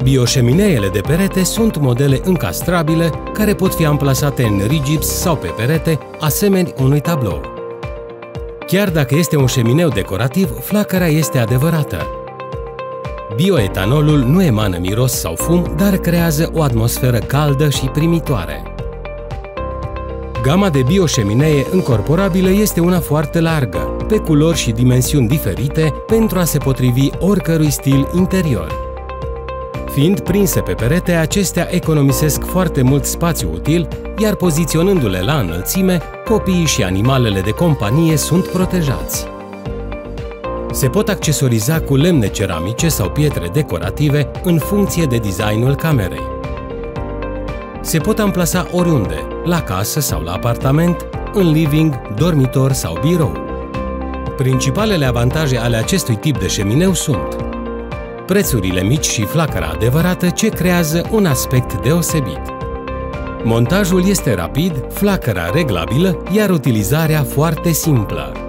Bioșemineele de perete sunt modele încastrabile care pot fi amplasate în rigips sau pe perete, asemeni unui tablou. Chiar dacă este un șemineu decorativ, flacăra este adevărată. Bioetanolul nu emană miros sau fum, dar creează o atmosferă caldă și primitoare. Gama de bioșeminee încorporabile este una foarte largă, pe culori și dimensiuni diferite, pentru a se potrivi oricărui stil interior. Fiind prinse pe perete, acestea economisesc foarte mult spațiu util, iar poziționându-le la înălțime, copiii și animalele de companie sunt protejați. Se pot accesoriza cu lemne ceramice sau pietre decorative în funcție de designul camerei. Se pot amplasa oriunde, la casă sau la apartament, în living, dormitor sau birou. Principalele avantaje ale acestui tip de șemineu sunt prețurile mici și flacăra adevărată, ce creează un aspect deosebit. Montajul este rapid, flacăra reglabilă, iar utilizarea foarte simplă.